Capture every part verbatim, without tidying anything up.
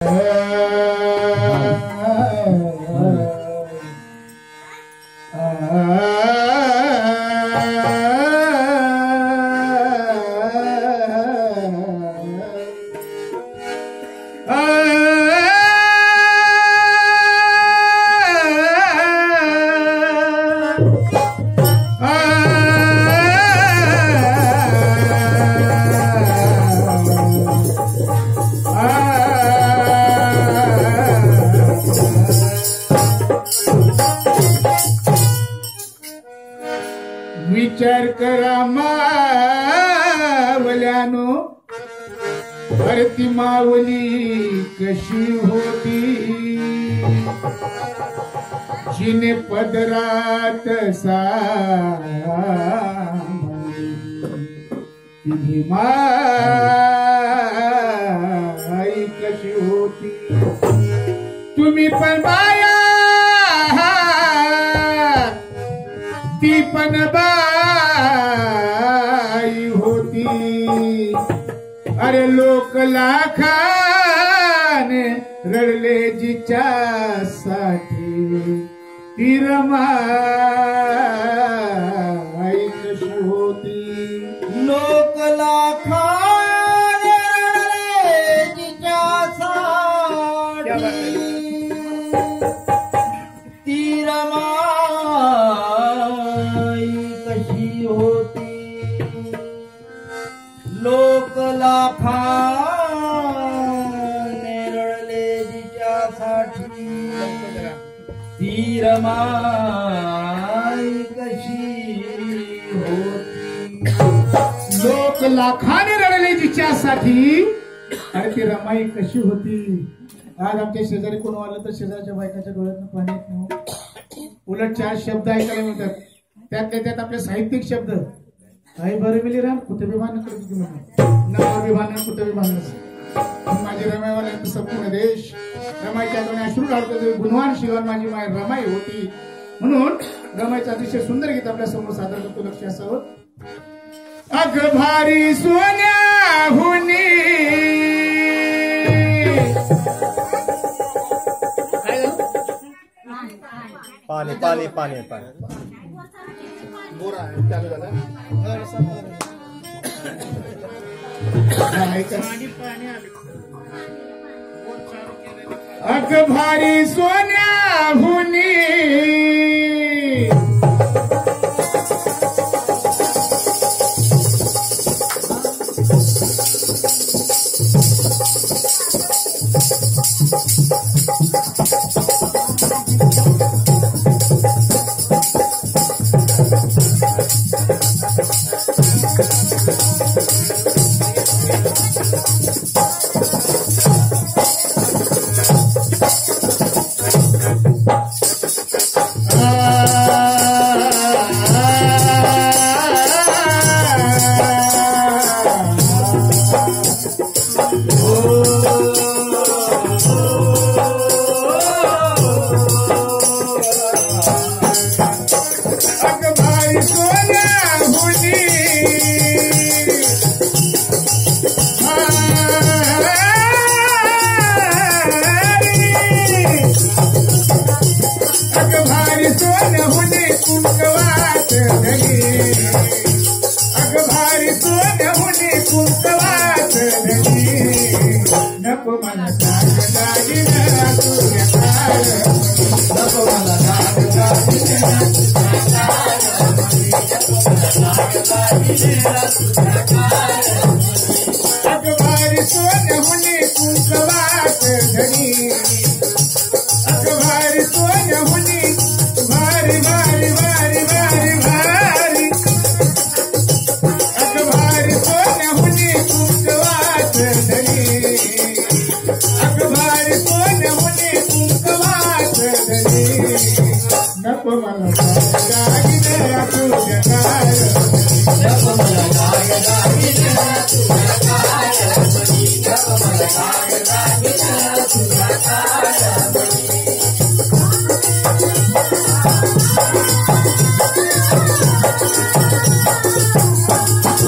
विचार करा मावल्यानो भरती मावली कशी होती जिने पदरात सामाई माई कशी होती तुम्ही पण बाया ती पण बाई होती अरे लोक लाखाने रडले जिच्यासाठी ती रमाई कशी होती लोक लाखाने रडले जिच्यासाठी ती रमाई कशी होती लोक लाखाने रडले जिच्यासाठी ती रमाई कशी होती लोक लाखाने रडले जिच्यासाठी अरे ती रमाई कशी होती आज आमच्या शेजारी कोण आलं तर शेजारच्या बायकाच्या डोळ्यातून पाणी येत नाही उलट चार शब्द ऐकायला मिळतात त्यातल्या त्यात आपले साहित्यिक शब्द आई बरं मिली राम कुठे विभान करत होती नाव विभान कुठे विभान माझी रमाईवाला संपूर्ण देश रमाईच्या डोळे अश्रू काढतो गुणवान शिवान माझी माय रमाई होती म्हणून रमाईचं अतिशय सुंदर गीत आपल्या समोर सादर करतो लक्ष असावं अग भारी सोन्याहुनी पाणी पाणी पाणी पाणी अग भारी सोन्याहुनी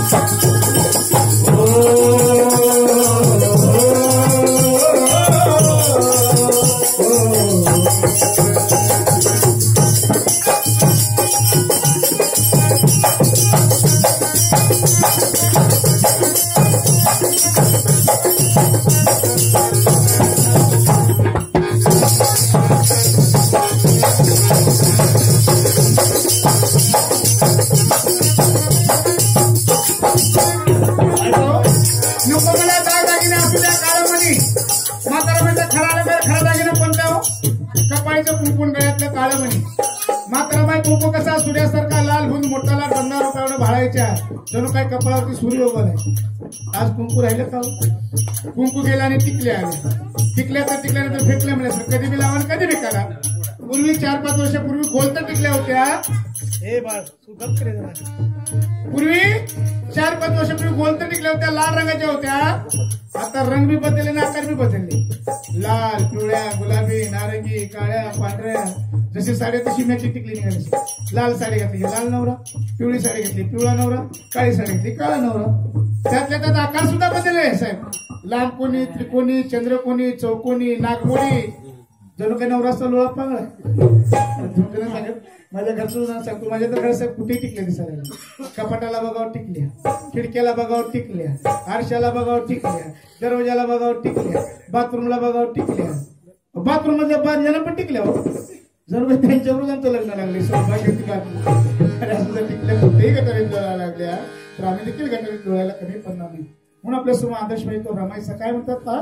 Oh म्हातारा म्हणजे खरा खरा दागिना कोणता हो? कपाळीचं कुंकून गळ्यातलं काळं म्हणे. म्हाताराबाई कुंकू कसा सूर्यासारखा लाल होऊन मोठा लाल रंगा रुपयावर भाळायच्या जणू काय कपाळावरती सूर्य उभा आहे. आज कुंकू राहिलं का? कुंकू गेला आणि टिकल्या आल्या. टिकल्या तर टिकल्यानंतर फेकल्या म्हणजे कधी बी लावा कधी बी करा. पूर्वी चार पाच वर्षापूर्वी गोल तर टिकल्या होत्या. हे बाळ सुगत करे पूर्वी चार पाच वर्षापूर्वी गोल तर टिकल्या होत्या, लाल रंगाच्या होत्या. आता रंग बी बदलले ना आकार बी बदलले. लाल, पिवळ्या, गुलाबी, नारंगी, काळ्या, पांढऱ्या जशी साडी तशी मॅची टिकली निघाली. लाल साडी घातली लाल नवरा, पिवळी साडी घेतली पिवळा नवरा, काळी साडी घेतली काळा नवरा. त्यातल्या त्यात आकार सुद्धा बदलले साहेब. लाल कोणी, त्रिकोणी, चंद्रकोणी, चौकोनी, नागमोडी जणू काही नवराचा लोळा पांगळा. सांगत माझ्या घरचं सांगतो माझ्या तर घर साहेब कुठेही टिकले दिसायला. कपाटाला बघावर टिकल्या, खिडक्याला बघावर टिकल्या, आरशाला बघावर टिकल्या, दरवाजाला बघावर टिकल्या, बाथरूमला बघावर टिकल्या, बाथरूम मध्ये बांधल्याला पण टिकल्या. हो जर त्यांच्याबरोबर आमचं लग्न लागले सौभाग्याची बातमी टिकल्या कुठेही गटारीत डोळायला लागल्या तर आम्ही देखील गटारीत डोळायला कमी पडणार नाही. म्हणून आपल्या समोर आदर्श भाई तो रमायचा काय म्हणतात का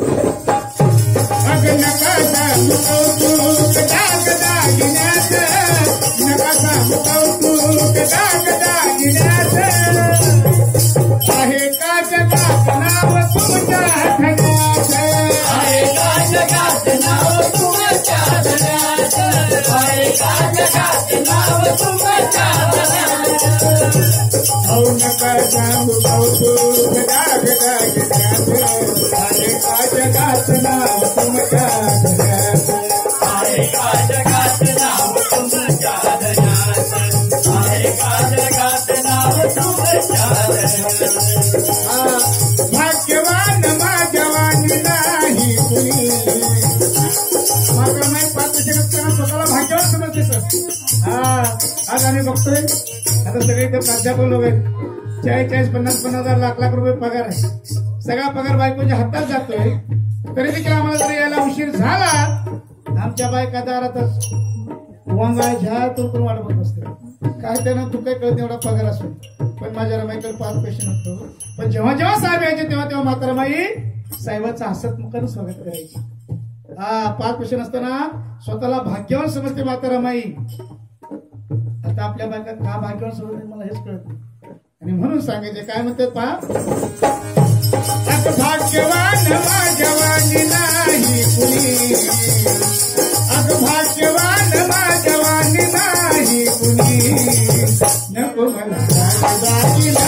आहे का जगात नाव तुमच्या धन्याचं, आहे का जगात नाव तुमच्या धन्याचं, आहे का जगात नाव तुमच्या धन्याचं. औ नका सांगू कौतुक दागदागिन्याचं, आहे का जगात नाव तुमच्या धन्याचं, आहे का जगात नाव तुमच्या धन्याचं, आहे का जगात नाव तुमच्या धन्याचं. भाग्यवान माझ्यावानी नाही कुणी. मात्र नाही पाच जगताना स्वतःला भाग्यवान समजते सर. हा आज आम्ही बघतोय आता सगळे इथे प्राध्यापक लोक आहेत. चाळीस चाळीस पन्नास पन्नास हजार लाख लाख रुपये पगार आहे. सगळा पगार बायकोच्या हातात जातोय. तरी देखील आम्हाला जर यायला उशीर झाला आमच्या बायका दारातच वांगा झ्या तो पण वाट बघत असते. काय त्यानं तू काय कळत एवढा पगार असून पण माझ्या रमाईकडे पाच पैसे नव्हतो. पण जेव्हा जेव्हा साहेब यायचे तेव्हा तेव्हा माता रमाई साहेबाचं हसतमुखानं स्वागत करायचे. हा पाच पैसे नसताना स्वतःला भाग्यवान समजते माता रमाई. आता आपल्या बायका का भाग्यवान समजते मला हेच कळत नाही. आणि म्हणून सांगायचे काय म्हणतात पहा भाग्यवान माझ्यावानी नाही कुणी, अग भाग्यवान माझ्यावानी नाही कुणी. नको मला दागिना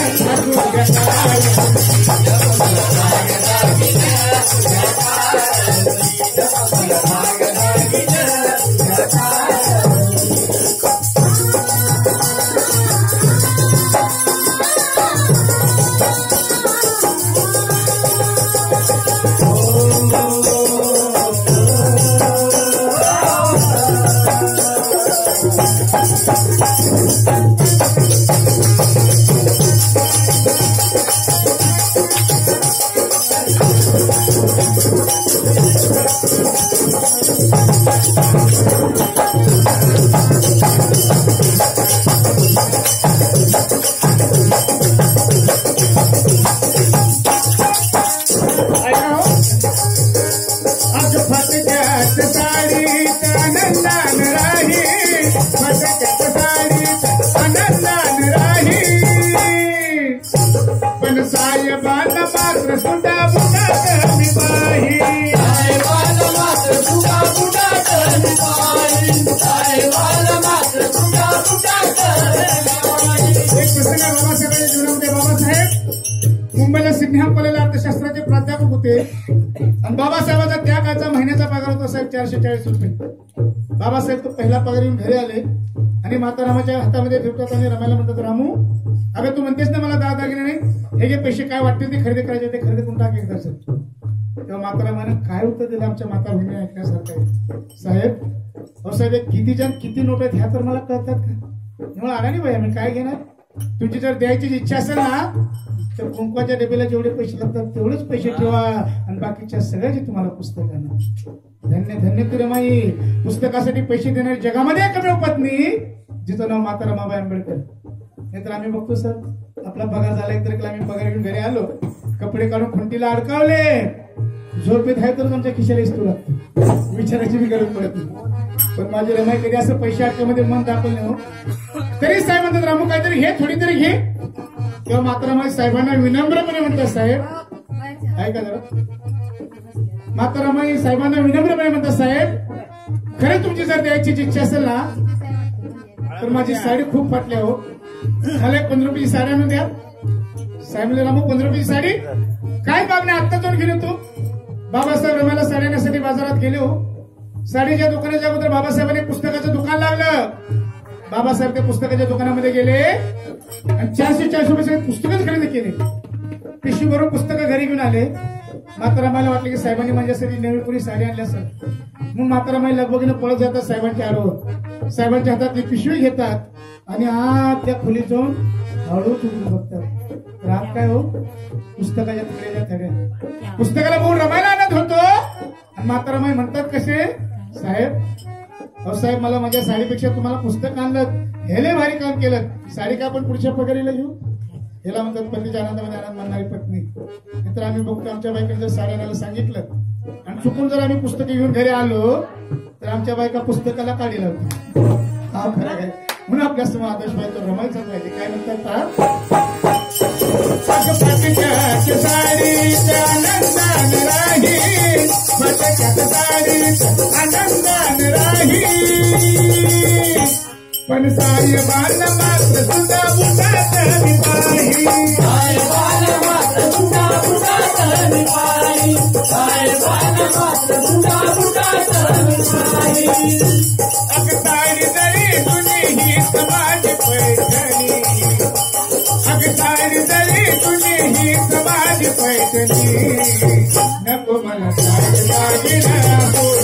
मुंबईला सिडनीहॅम कॉलेजला अर्थशास्त्राचे प्राध्यापक होते आणि बाबासाहेबांचा त्या काळचा महिन्याचा पगार होता साहेब चारशे चाळीस रुपये. बाबासाहेब तो पहिला पगार येऊन घरी आले आणि माता रामाच्या हातामध्ये ठेवतात आणि रमायला म्हणतात रामू अगं तू म्हणतेस ना मला दहा दागिने नाही हे जे पैसे काय वाटतील ते खरेदी करायचे ते खरेदी करून टाक एकदा सर. तेव्हा माता रामाने काय उत्तर दिलं आमच्या माता भूमी ऐकण्यासारखं आहे. साहेब अहो साहेब किती जण किती नोट आहेत ह्या तर मला कळतात का. मला आला नाही भाई आम्ही काय घेणार. तुमची जर द्यायची इच्छा असेल ना तर कुंकवाच्या डब्याला जेवढे पैसे लागतात तेवढेच पैसे ठेवा आणि बाकीच्या सगळ्याची तुम्हाला पुस्तकांना. धन्य धन्य तू रमाई. पुस्तकासाठी पैसे देणारी जगामध्ये एकमेव पत्नी जिचं नाव माता रमाबाई आंबेडकर. नाहीतर आम्ही बघतो सर आपला पगार झाला एक तारखेला आम्ही पगार घेऊन घरी आलो कपडे काढून खुंटीला अडकावले झोपेत आहे तरच आमच्या खिशाला इस्तू लागतो, विचारायची बी गरज पडत नाही. पण माझी रमाई कधी असं पैसे आटल्यामध्ये मन दाखवलं नाही हो. तरी साहेब म्हणतात रामू काहीतरी घे, थोडी तरी घे. तेव्हा मात्र रमाई साहेबांना विनम्रपणे म्हणतात साहेब ऐका जरा. मात्र रमाई साहेबांना विनम्रपणे म्हणतात साहेब खरं तुमची जर द्यायची इच्छा असेल ना तर माझी साडी खूप फाटल्या हो, मला एक पंधरा रुपयाची साडी आणून द्या. साहेब म्हणले रामू पंधरा रुपयाची साडी काय काम नाही, आत्ता जाऊन गेले तू. बाबासाहेब रमायला साडी आणण्यासाठी बाजारात गेले हो. साडीच्या दुकानाच्या अगोदर बाबासाहेबांनी पुस्तकाचं दुकान लागलं. बाबासाहेब त्या पुस्तकाच्या दुकानामध्ये गेले आणि चारशे चारशे रुपये पुस्तकच खरेदी केले. पिशवी भरून पुस्तकं घरी घेऊन आले. मातारामाला वाटलं की साहेबांनी माझ्यासाठी नवी पुरी साडी आणली असेल. मग मातारामाई लगबगीनं पळत जातात साहेबांच्या आडवर. साहेबांच्या हातातली पिशवी घेतात आणि आत त्या खोलीत जाऊन हळूच उघडून बघतात. रात काय हो, पुस्तकाच्या तुकड्याच्या थड्या. पुस्तकाला बघून रमायला आनंद होतो. आणि मातारामाई म्हणतात कसे साहेब, अहो साहेब मला माझ्या साडीपेक्षा तुम्हाला पुस्तक आणलं, हे लय भारी काम केलं. साडी का आपण पुढच्या पगारीला घेऊ. याला म्हणतात पत्नीच्या आनंदामध्ये आनंद मानणारी पत्नी. तर आम्ही बघतो आमच्या बायकांनी जर साडी आणायला सांगितलं आणि चुकून जर आम्ही पुस्तकं घेऊन घरी आलो तर आमच्या बायका पुस्तकाला काढी लावतो. हा खरं काय. म्हणून आपल्या समोर आदर्श बाई तो रमायचा पाहिजे. काय म्हणतात साडीच्या आनंदान राही, साडीच्या आनंदान राही, पण साहेबान मात्र सुद्धा बुटात निपाही, साहेबान मात्र सुद्धा बुटात निपाही, साहेबान मात्र सुद्धा बुटात निपाही. अग साडी जरी तुझी ही समाज पैठणी, अग साडी जरी तुझी ही समाज पैठणी, नको मला साडी दागिना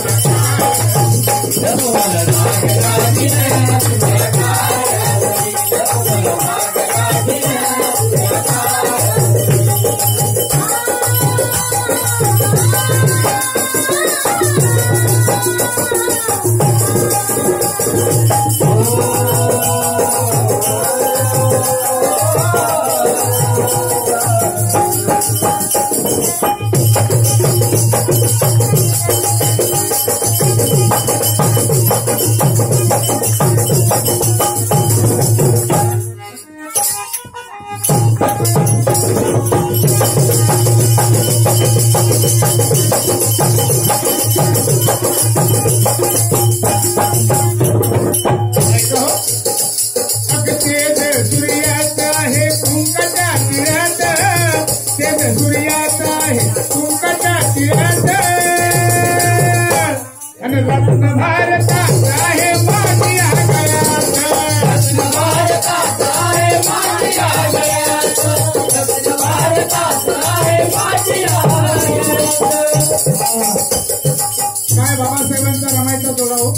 नको मला दागिना काय बाबासाहेबांचा रमायचा जोडा हो.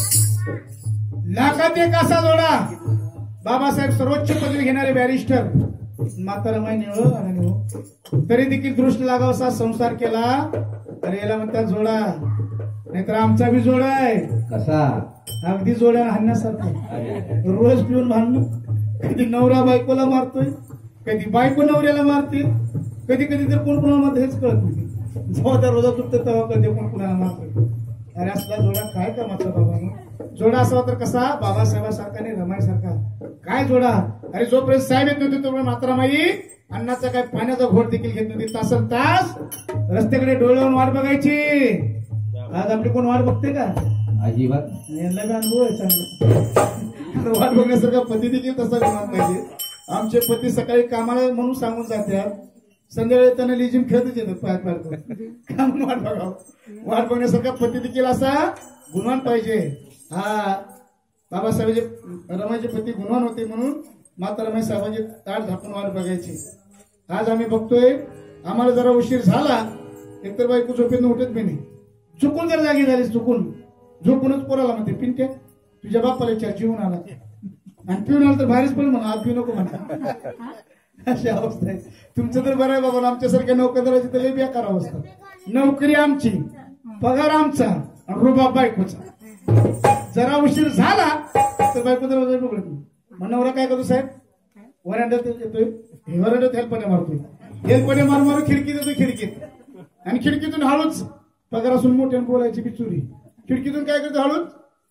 लाखात एक असा जोडा. बाबासाहेब सर्वोच्च पदवी घेणारे बॅरिस्टर, माता रमाई निवळ आणि निवळ तरी देखील दृष्ट लागावसा संसार केला. अरे याला म्हणतात जोडा. नाहीतर आमचा बी जोडा आहे. कसा अगदी जोड्या हाणण्यासारखा. रोज पिऊन भांडण, कधी नवरा बायकोला मारतोय, कधी बायको नवऱ्याला मारते, कधी कधी तर कोण कोणाला मारत हेच कळत नाही. जेव्हा त्या रोजा तुटतं तेव्हा कधी कोण कोणाला मारतोय. अरे असला जोडा काय कामाचा बाबा. जोडा असावा तर कसा, बाबासाहेबासारखा आणि रमाईसारखा. काय जोडा. अरे जोपर्यंत साहेब येत नव्हते तोपर्यंत मात्रामाई अन्नाचा काय पाण्याचा घोट देखील घेत नव्हती. तासन तास रस्त्याकडे डोळ्यावरून वाट बघायची. आज आपली कोण वाट बघते का अजिबात. यांना बी अनुभव आहे चांगला. वाट बघण्यासारखा पती देखील तसा विमान पाहिजे. आमचे पती सकाळी कामाला म्हणून सांगून जातात, संध्याकाळी त्यांना लिजिम खेळतच येतात पायात पाडतो. का म्हणून वाट बघावं. वाट बघण्यासारखा पती देखील असा गुणवान पाहिजे. हा बाबासाहेबांचे रमाईचे पती गुणवान होते म्हणून माता रमाई साहेबांचे ताट झाकून वाट बघायची. आज आम्ही बघतोय आम्हाला जरा उशीर झाला एकतर बायको झोपेतून उठत बी नाही. चुकून जर जागी झाली, चुकून झोपूनच पोराला म्हणते पिंट्या तुझ्या बापाला विचार जीवन आला आणि पिऊन आला तर बाहेरच पण म्हणा, आज पिऊ नको म्हणा. अशी अवस्था आहे. तुमचं तर बरं आहे बाबा. आमच्यासारख्या नोकरदाराची तर लई बेकार अवस्था. नोकरी आमची, पगार आमचा, रुबाब बायकोचा. जरा उशीर झाला तर बायको तर उघडत नाही. नवरा काय करतो साहेब, वरांड्यात येतोय, वरांड्यात हेल्पने मारतोय, हेल्पने मार मारू खिडकीत येतोय खिडकीत आणि खिडकीतून हळूच पगार असून मोठ्याने बोलायची बिचुरी. खिडकीतून काय करतो हळूच,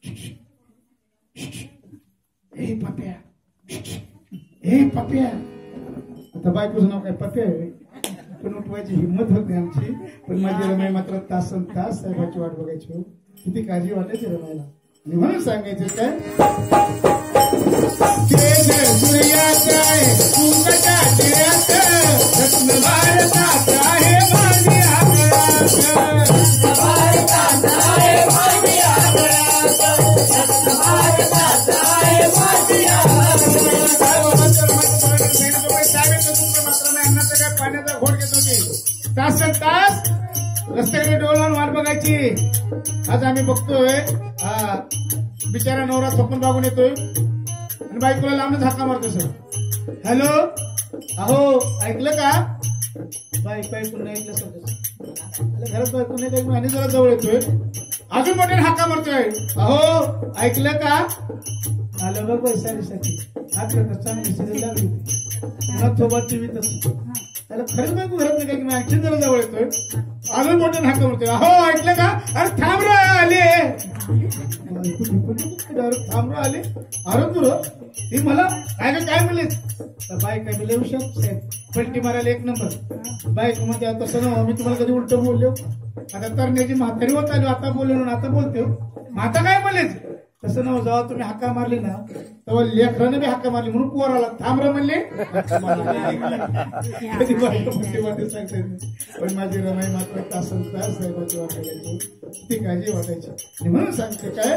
हे पप्या, हे पप्या. आता बायकोचं नाव काय पप्या आहे, पण उठवायची हिंमत होत नाही आमची. पण माझी रमाई मात्र तासन तास साहेबाची वाट बघायची हो. किती काळजी वाटायची रमाईला. आणि म्हणून सांगायचं काय, सूर्याचा आहे कुंकच्या टिळ्यात, रत्न भारताचा आहे माझी आकळात, रत्न भारताचा आहे माझी आकळात, रत्न भारताचा आहे माझी आकळात. मात्र नाही अन्नाचं काय पाण्याचा घोट घेत होती. तासन तास रस्त्याकडे डोलावून वाट बघायची. आज आम्ही बघतोय हा बिचारा नवरा स्वप्न बागून येतोय आणि बायकोला लांबच हाका मारतो. सर हॅलो, अहो ऐकलं का? बायको ऐकून नाही ऐकलं सर, घरात बायको नाही ऐकून आणि जरा जवळ येतोय, अजून मोठ्याने हाका मारतोय. अहो ऐकलं का? आलं बघ पैशासाठी हात करतात, चांगली सिरियल लागली होती सोबत टीव्हीत असतो. त्याला खरंच बायको घरात नाही काय, आणखी जरा जवळ येतोय, अजून मोठ्याने हाका मारतोय. अहो ऐकलं का? अरे थांब रे आले, थांब रे आले. अरे तुर ती मला काय काय म्हणले, बाय काय म्हणले हुशार साहेब, पलटी मारायला एक नंबर. बायको म्हणजे आता तसं ना, मी तुम्हाला कधी उलट बोललो, आता तरण्याची म्हातारी होत आली, आता बोललो ना, आता बोलते. आता काय म्हणलेच तसं ना, जेव्हा तुम्ही हाका मारली ना तेव्हा लेकराने बी हाका मारली म्हणून पोराला थांब रे म्हणले. कधी बायको मोठी सांगते, पण माझी रमाई मात्र तासन तास साहेबाची वाटायची, ती काळजी वाटायची. म्हणून सांगते काय,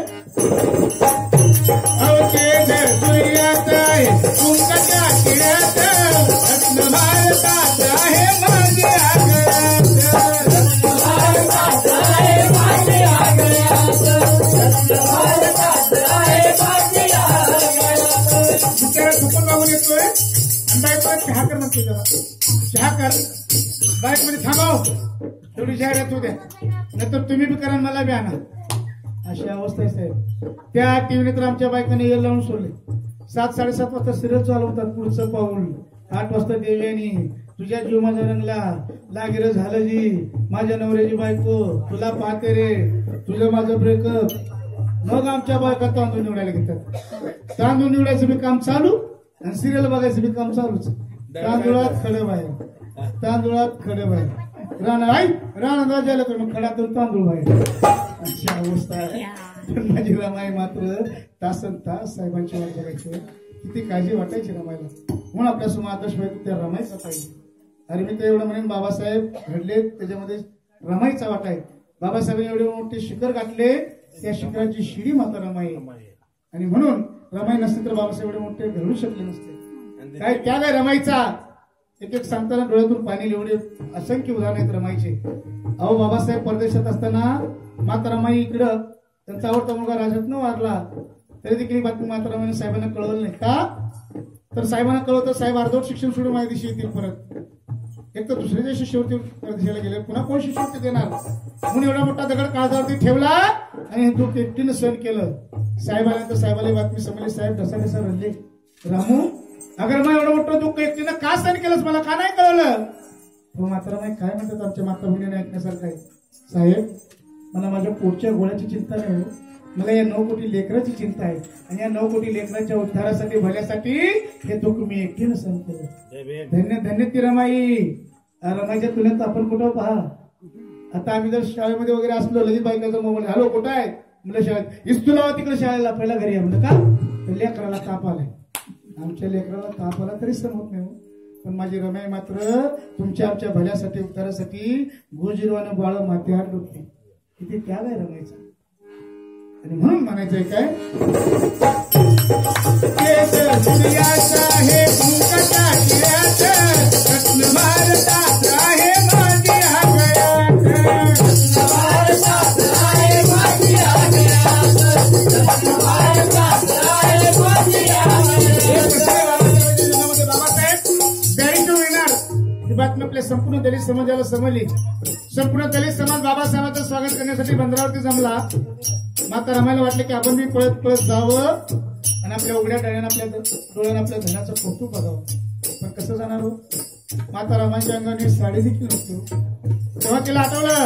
सूर्यात आहे कुंकच्या टिळ्यात, रत्न भारताचा आहे माझी आकळात, रत्न भारताचा आहे माझी आकळात, रत्न भारताचा आहे माझी आकळात. बिचारा झोपून लागून येतोय आणि बायकोला चहा कर म्हणतो, जरा चहा कर. बायक मध्ये थांबाव, थोडी जाहिरात होऊ द्या, नंतर तुम्ही बी करा मला बी आणा. अशी अवस्था आहे साहेब. त्या टीव्हीने तर आमच्या बायकाने येल लावून सोडले. सात साडेसात वाजता सिरियल चालवतात, पुढचं पाऊल. आठ वाजता देव्यानी तुझ्या जीव माझा रंगला, लागिर झालं जी माझ्या नवऱ्याची बायको, तुला पाहते रे, तुझं माझं ब्रेकअप. मग आमच्या बायका तांदूळ निवडायला घेतात. तांदूळ निवडायचं बी काम चालू आणि सिरियल बघायचं बी काम चालूच. तांदूळात खडं बाहेर, तांदूळात खडं बाहेर. राणा आई राणा राजाला तर मग खडातून तांदूळ बाहेर. अशी अवस्था आहे. पण माझी रमाई मात्र तासन तास साहेबांची वाट बघायची. किती काळजी वाटायची रमाईला. म्हणून आपल्या समोर आदर्श व्हायचं त्या रमाईचा पाहिजे. अरे मी तर एवढं म्हणेन, बाबासाहेब घडले त्याच्यामध्ये रमाईचा वाटा आहे. बाबासाहेबांनी एवढे मोठे शिखर गाठले, त्या शिखराची शिडी माता रमाई. आणि म्हणून रमाई नसते तर बाबासाहेब एवढे मोठे घडू शकले नसते. काय त्या काय रमाईचा एक एक सांगताना डोळ्यातून पाणी एवढे असंख्य उदाहरण आहेत रमाईचे. अहो बाबासाहेब परदेशात असताना माता रमाई इकडं त्यांचा आवडता मुलगा राजातनं वारला, तरी देखील बातमी माता रमाईने साहेबांना कळवलं नाही. का तर साहेबांना कळवतं साहेब अर्धवट शिक्षण सोडून माझ्या दिवशी येतील परत. एक तर दुसऱ्या शिष्यवृत्ती परदेशाला गेले, पुन्हा कोण शिष्यवृत्ती देणार म्हणून एवढा मोठा दगड काळजावरती ठेवला आणि हे दुःख एकटीनं सहन केलं. साहेब आल्यानंतर साहेबाला बातमी समजली, साहेब ढसा ढसा रडले. रामू अगर मग एवढं मोठं दुःख एकटीनं का सहन केलंस, मला का नाही कळवलं. तो मात्र नाही काय म्हणतात आमच्या माता भगिनीने ऐकण्यासारखं आहे. साहेब मला माझ्या पोटच्या गोळ्याची चिंता नाही, मला या नऊ कोटी लेकराची चिंता आहे. आणि या नऊ कोटी लेकराच्या उद्धारासाठी भल्यासाठी हे दुःख मी एकटीनं सहन केलं. धन्य धन्य ती रमाई. रमाईच्या तुलनेत आपण कुठं पहा. आता आम्ही जर शाळेमध्ये वगैरे असलो, लगेच बायकाचा मोबाईल, हॅलो कुठं आहे म्हणलं शाळेत, इस्तुला तिकडे शाळेला, पहिला घरी आहे म्हणलं. का तर लेकराला ताप आलाय. आमच्या लेकराला ताप आला तरी सहन होत नाही. पण माझी रमाई मात्र तुमच्या आमच्या भल्यासाठी उद्धारासाठी गोजिरवानं बाळ माथ्यावर डोकते. किती त्याग आहे रमाईचा. आणि म्हणून म्हणायचंय काय, सूर्याचा आहे कुंकच्या टिळ्यात, रत्न भारताचा आहे माझी आकळात, रत्न भारताचा आहे माझी आकळात, रत्न भारताचा आहे माझी आकळात. बाबासाहेब द्यायचं येणार ही बातमी आपल्या संपूर्ण दलित समाजाला समजली. संपूर्ण दलित समाज बाबासाहेबांचं स्वागत करण्यासाठी बंदरावरती जमला. माता रमाईला वाटलं की आपण बी पळत पळत जावं आणि आपल्या उघड्या डोळ्यानं आपल्या डोळ्यानं आपल्या धनाचं कौतुक बघावं. पण कसं जाणार हो. माता रमाईच्या अंगाने साडी देखील नसतो. तेव्हा तिला आठवलं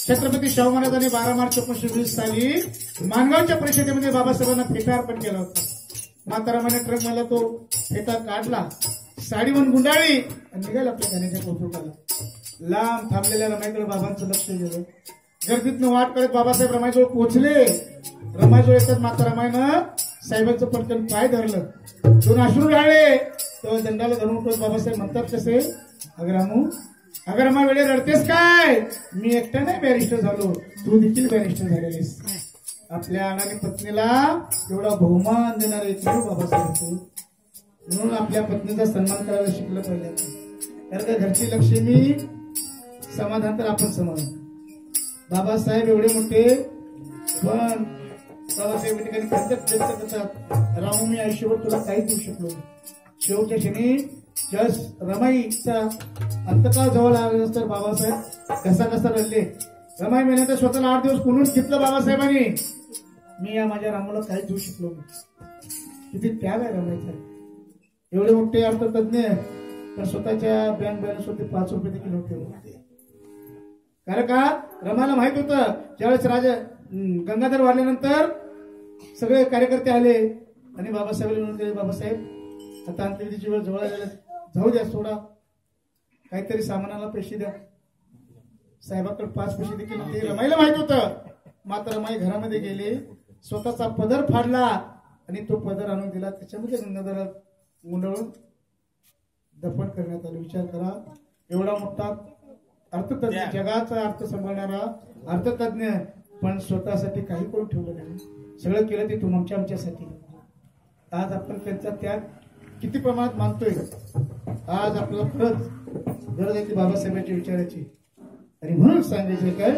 छत्रपती शाहू महाराजांनी बारा मार्च एकोणीशे वीस साली मानगावच्या परिषदेमध्ये बाबासाहेबांना फेटा अर्पण केला होता. मातारामाने ट्रक मला तो फेटा काढला, साडी म्हणून गुंडाळी आणि निघाला आपल्या गाण्याच्या कौतुकाला. लांब थांबलेल्या रमाईकडे बाबांचं लक्ष गेलं. गर्दीतनं वाट करत बाबासाहेब रमाईजवळ पोहोचले. रमाईजवळ येतात मातारामानं साहेबांचं पटकन पाय धरलं, दोन अश्रू राहिले. तेव्हा दंडाला धरून उठवत बाबासाहेब म्हणतात कसे, अगं रामू, अगं रमा वेळे रडतेस काय? मी एकटा नाही बॅरिस्टर झालो, तू देखील बॅरिस्टर झालेलीस. आपल्या अनानी पत्नीला एवढा बहुमान देणारे एक बाबासाहेब होते. म्हणून आपल्या पत्नीचा सन्मान करायला शिकलं पाहिजे. कारण का घरची लक्ष्मी समाधान तर आपण समाधान. बाबासाहेब एवढे मोठे, पण बाबासाहेब ठिकाणी खंत व्यक्त करतात, राहू मी आयुष्यभर तुला काहीच देऊ शकलो. शेवटच्या क्षणी जस रमाईचा अंतकाळ जवळ आला तर बाबासाहेब कसा कसा रडले. रमाई महिन्यात स्वतःला आठ दिवस कोणून घेतलं बाबासाहेबांनी. मी या माझ्या रामूला काहीच देऊ शकलो नाही. किती त्याग आहे रमाईचा. एवढे मोठे अर्थतज्ञ पण स्वतःच्या बँक बॅलन्स होते पाच रुपये देखील होते. कारण का रमाला माहित होतं ज्यावेळेस राजा गंगाधर वारल्यानंतर सगळे कार्यकर्ते आले आणि बाबासाहेब म्हणून बाबासाहेब आता अंत्यविधीची वेळ जवळ आलेला, जाऊ द्या, सोडा, काहीतरी सामानाला पैसे द्या. साहेबाकडे पाच पैसे देखील होते. रमाईला माहित होतं. मात्र रमाई घरामध्ये गेले, स्वतःचा पदर फाडला आणि तो पदर आणून दिला. त्याच्यामध्ये गंगाधराला गुंडाळून दफन करण्यात आलं. विचार करा, एवढा मोठा अर्थतज्ञ, जगाचा अर्थ सांभाळणारा अर्थतज्ञ, पण स्वतःसाठी काही करून ठेवलं नाही. सगळं केलं ते तुमच्या आमच्यासाठी. आज आपण त्यांचा त्याग किती प्रमाणात मानतोय. आज आपल्याला खरंच गरज आहे ती बाबासाहेबांच्या विचाराची. आणि म्हणून सांगायचं काय,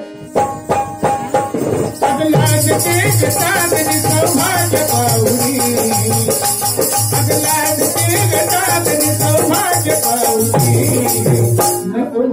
सौभाग्य पाहुणी, सौभाग्य पाहुणी, नको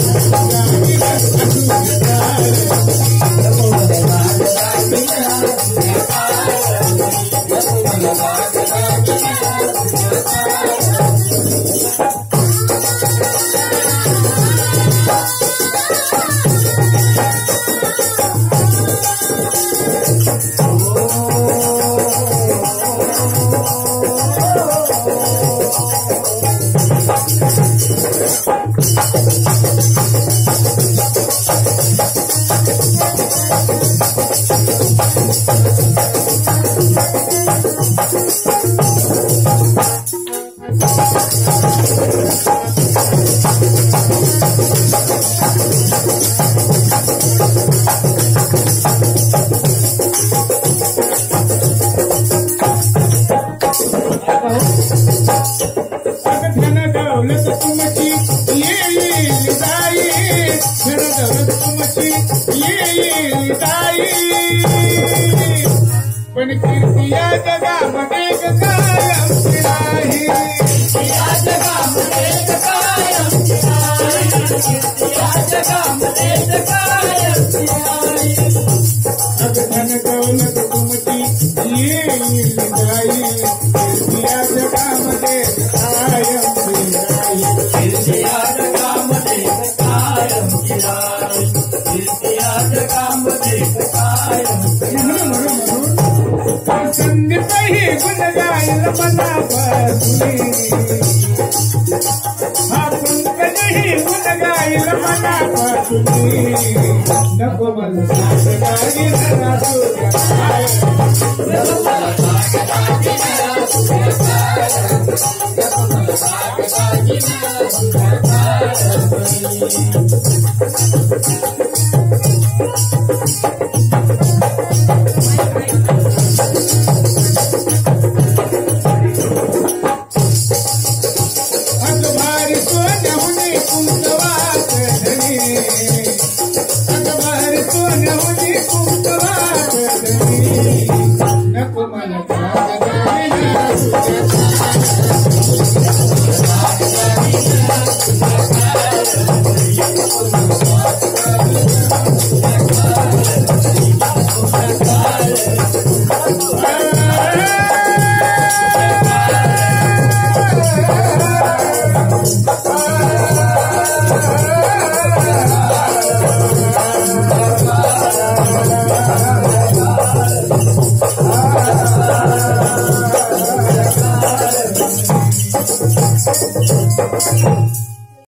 पण कीर्ती या जगामध्ये कायम राहील. या जगामध्ये कायम राहील. या जगामध्ये कायम राहील. धन दौलत तुमची येईल जाईल. कीर्ती या जगामध्ये कायम राहील. कीर्ती या जगामध्ये कायम राहील. कीर्ती या जगामध्ये कायम राहील. संगीतही गुण गाईल मनापासून. हा पंकजही गुण गाईल मनापासून. नको मला सागरागी नको मला